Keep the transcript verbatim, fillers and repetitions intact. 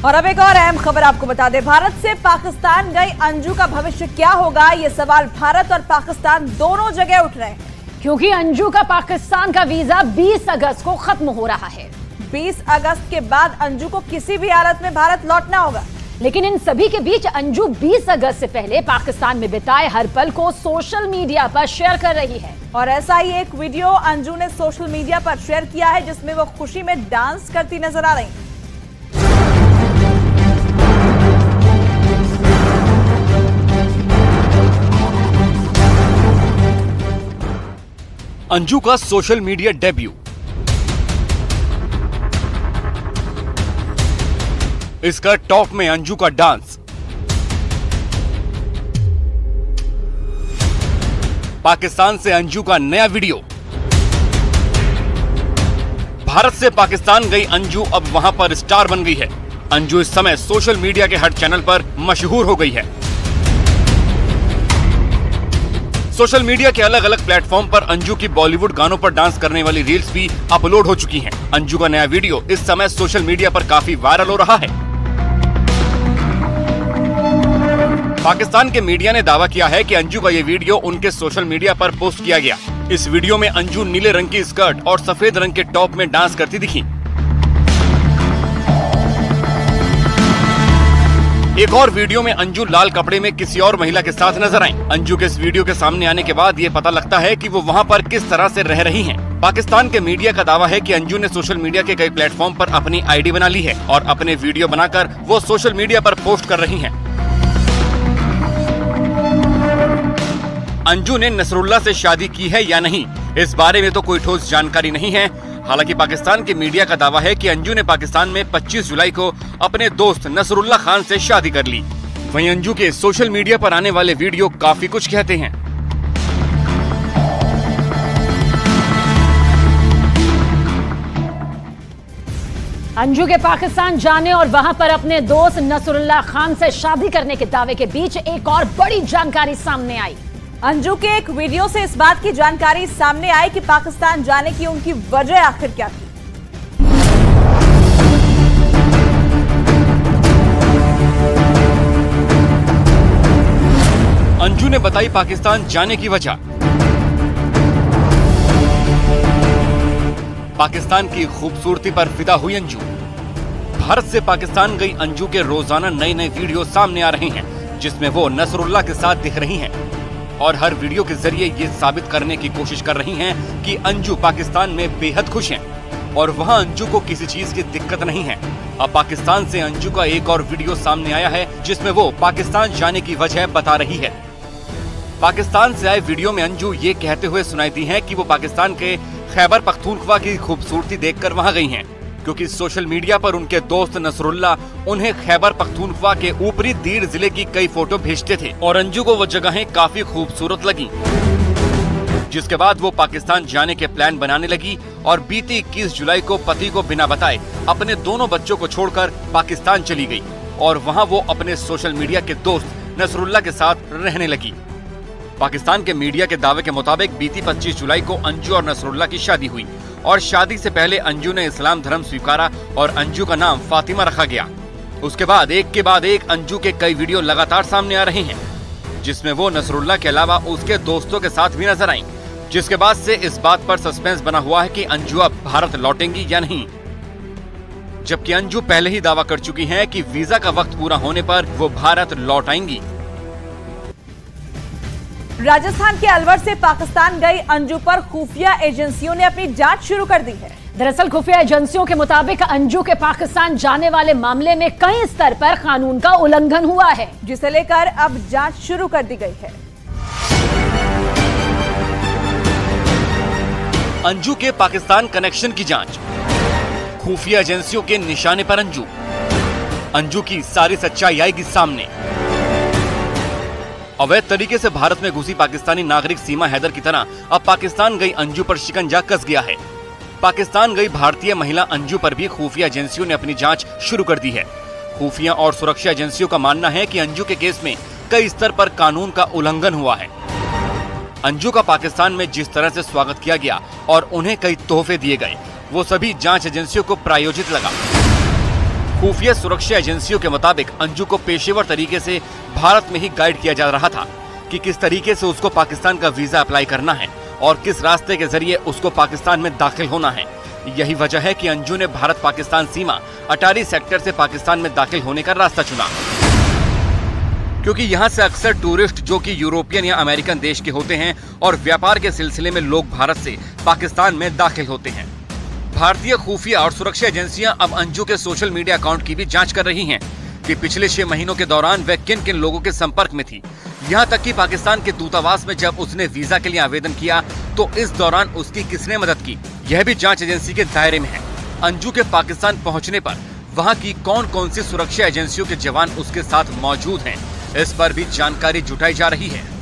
और अब एक और अहम खबर आपको बता दें, भारत से पाकिस्तान गई अंजू का भविष्य क्या होगा, ये सवाल भारत और पाकिस्तान दोनों जगह उठ रहे हैं, क्योंकि अंजू का पाकिस्तान का वीजा बीस अगस्त को खत्म हो रहा है। बीस अगस्त के बाद अंजू को किसी भी हालत में भारत लौटना होगा। लेकिन इन सभी के बीच अंजू बीस अगस्त से पहले पाकिस्तान में बिताए हर पल को सोशल मीडिया पर शेयर कर रही है। और ऐसा ही एक वीडियो अंजू ने सोशल मीडिया पर शेयर किया है, जिसमें वो खुशी में डांस करती नजर आ रही है। अंजू का सोशल मीडिया डेब्यू। इसका टॉप में अंजू का डांस। पाकिस्तान से अंजू का नया वीडियो। भारत से पाकिस्तान गई अंजू अब वहां पर स्टार बन गई है। अंजू इस समय सोशल मीडिया के हर चैनल पर मशहूर हो गई है। सोशल मीडिया के अलग अलग प्लेटफॉर्म पर अंजू की बॉलीवुड गानों पर डांस करने वाली रील्स भी अपलोड हो चुकी हैं। अंजू का नया वीडियो इस समय सोशल मीडिया पर काफी वायरल हो रहा है। पाकिस्तान के मीडिया ने दावा किया है कि अंजू का ये वीडियो उनके सोशल मीडिया पर पोस्ट किया गया। इस वीडियो में अंजू नीले रंग की स्कर्ट और सफेद रंग के टॉप में डांस करती दिखी। एक और वीडियो में अंजू लाल कपड़े में किसी और महिला के साथ नजर आई। अंजू के इस वीडियो के सामने आने के बाद ये पता लगता है कि वो वहाँ पर किस तरह से रह रही हैं। पाकिस्तान के मीडिया का दावा है कि अंजू ने सोशल मीडिया के कई प्लेटफॉर्म पर अपनी आईडी बना ली है और अपने वीडियो बनाकर वो सोशल मीडिया पर पोस्ट कर रही हैं। अंजू ने नसरुल्ला से शादी की है या नहीं, इस बारे में तो कोई ठोस जानकारी नहीं है। हालांकि पाकिस्तान के मीडिया का दावा है कि अंजू ने पाकिस्तान में पच्चीस जुलाई को अपने दोस्त नसरुल्ला खान से शादी कर ली। वहीं अंजू के सोशल मीडिया पर आने वाले वीडियो काफी कुछ कहते हैं। अंजू के पाकिस्तान जाने और वहां पर अपने दोस्त नसरुल्ला खान से शादी करने के दावे के बीच एक और बड़ी जानकारी सामने आई। अंजू के एक वीडियो से इस बात की जानकारी सामने आई कि पाकिस्तान जाने की उनकी वजह आखिर क्या थी। अंजू ने बताई पाकिस्तान जाने की वजह। पाकिस्तान की खूबसूरती पर फिदा हुई अंजू। भारत से पाकिस्तान गई अंजू के रोजाना नए नए वीडियो सामने आ रहे हैं, जिसमें वो नसरुल्ला के साथ दिख रही हैं और हर वीडियो के जरिए ये साबित करने की कोशिश कर रही हैं कि अंजू पाकिस्तान में बेहद खुश हैं और वहां अंजू को किसी चीज की दिक्कत नहीं है। अब पाकिस्तान से अंजू का एक और वीडियो सामने आया है, जिसमें वो पाकिस्तान जाने की वजह बता रही है। पाकिस्तान से आए वीडियो में अंजू ये कहते हुए सुनाई दी है कि वो पाकिस्तान के खैबर पख्तूनख्वा की खूबसूरती देखकर वहां गई हैं, क्योंकि सोशल मीडिया पर उनके दोस्त नसरुल्ला उन्हें खैबर पख्तूनख्वा के ऊपरी दीर जिले की कई फोटो भेजते थे और अंजू को वो जगहें काफी खूबसूरत लगी, जिसके बाद वो पाकिस्तान जाने के प्लान बनाने लगी और बीती इक्कीस जुलाई को पति को बिना बताए अपने दोनों बच्चों को छोड़कर पाकिस्तान चली गई और वहाँ वो अपने सोशल मीडिया के दोस्त नसरुल्ला के साथ रहने लगी। पाकिस्तान के मीडिया के दावे के मुताबिक बीती पच्चीस जुलाई को अंजू और नसरुल्ला की शादी हुई और शादी से पहले अंजू ने इस्लाम धर्म स्वीकारा और अंजू का नाम फातिमा रखा गया। उसके बाद एक के बाद एक अंजू के कई वीडियो लगातार सामने आ रहे हैं, जिसमें वो नसरुल्ला के अलावा उसके दोस्तों के साथ भी नजर आईं, जिसके बाद से इस बात पर सस्पेंस बना हुआ है कि अंजू अब भारत लौटेंगी या नहीं। जबकि अंजू पहले ही दावा कर चुकी हैं कि वीजा का वक्त पूरा होने पर वो भारत लौट आएंगी। राजस्थान के अलवर से पाकिस्तान गई अंजू पर खुफिया एजेंसियों ने अपनी जांच शुरू कर दी है। दरअसल खुफिया एजेंसियों के मुताबिक अंजू के पाकिस्तान जाने वाले मामले में कई स्तर पर कानून का उल्लंघन हुआ है, जिसे लेकर अब जांच शुरू कर दी गई है। अंजू के पाकिस्तान कनेक्शन की जांच। खुफिया एजेंसियों के निशाने पर अंजू। अंजू की सारी सच्चाई आएगी सामने। अवैध तरीके से भारत में घुसी पाकिस्तानी नागरिक सीमा हैदर की तरह अब पाकिस्तान गई अंजू पर शिकंजा कस गया है। पाकिस्तान गई भारतीय महिला अंजू पर भी खुफिया एजेंसियों ने अपनी जांच शुरू कर दी है। खुफिया और सुरक्षा एजेंसियों का मानना है कि अंजू के केस में कई स्तर पर कानून का उल्लंघन हुआ है। अंजू का पाकिस्तान में जिस तरह से स्वागत किया गया और उन्हें कई तोहफे दिए गए, वो सभी जांच एजेंसियों को प्रायोजित लगा। खुफिया सुरक्षा एजेंसियों के मुताबिक अंजू को पेशेवर तरीके से भारत में ही गाइड किया जा रहा था कि किस तरीके से उसको पाकिस्तान का वीजा अप्लाई करना है और किस रास्ते के जरिए उसको पाकिस्तान में दाखिल होना है। यही वजह है कि अंजू ने भारत पाकिस्तान सीमा अटारी सेक्टर से पाकिस्तान में दाखिल होने का रास्ता चुना, क्योंकि यहाँ से अक्सर टूरिस्ट जो कि यूरोपियन या अमेरिकन देश के होते हैं और व्यापार के सिलसिले में लोग भारत से पाकिस्तान में दाखिल होते हैं। भारतीय खुफिया और सुरक्षा एजेंसियां अब अंजू के सोशल मीडिया अकाउंट की भी जांच कर रही हैं कि पिछले छह महीनों के दौरान वह किन किन लोगों के संपर्क में थी। यहाँ तक कि पाकिस्तान के दूतावास में जब उसने वीजा के लिए आवेदन किया तो इस दौरान उसकी किसने मदद की, यह भी जांच एजेंसी के दायरे में है। अंजू के पाकिस्तान पहुँचने पर वहाँ की कौन कौन सी सुरक्षा एजेंसियों के जवान उसके साथ मौजूद हैं, इस पर भी जानकारी जुटाई जा रही है।